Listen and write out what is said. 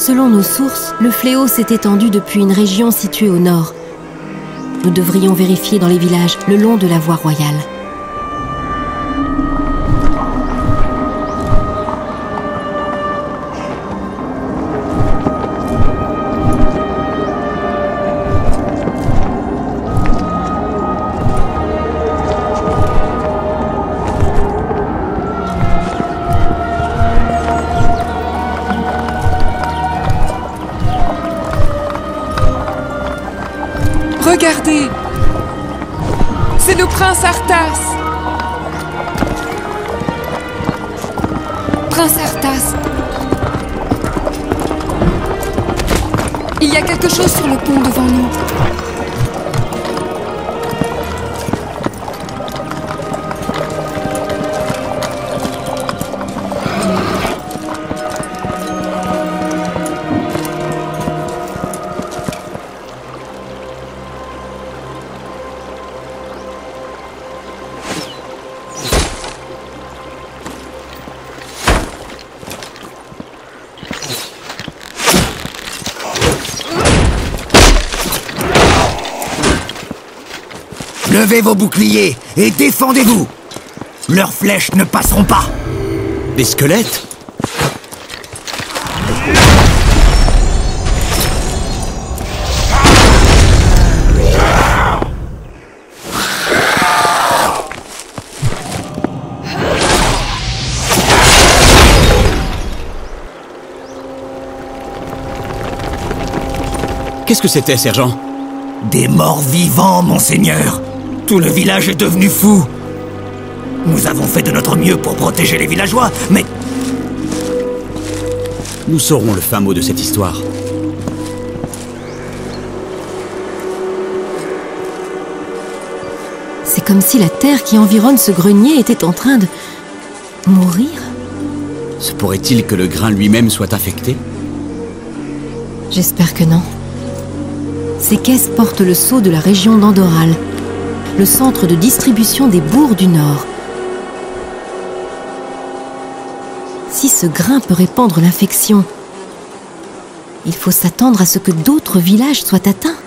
Selon nos sources, le fléau s'est étendu depuis une région située au nord. Nous devrions vérifier dans les villages le long de la voie royale. Regardez! C'est le prince Arthas! Prince Arthas! Il y a quelque chose sur le pont devant nous. Levez vos boucliers et défendez-vous! Leurs flèches ne passeront pas! Des squelettes? Qu'est-ce que c'était, sergent? Des morts vivants, monseigneur! Tout le village est devenu fou! Nous avons fait de notre mieux pour protéger les villageois, mais... Nous saurons le fin mot de cette histoire. C'est comme si la terre qui environne ce grenier était en train de... mourir. Se pourrait-il que le grain lui-même soit infecté? J'espère que non. Ces caisses portent le sceau de la région d'Andoral, le centre de distribution des bourgs du Nord. Si ce grain peut répandre l'infection, il faut s'attendre à ce que d'autres villages soient atteints.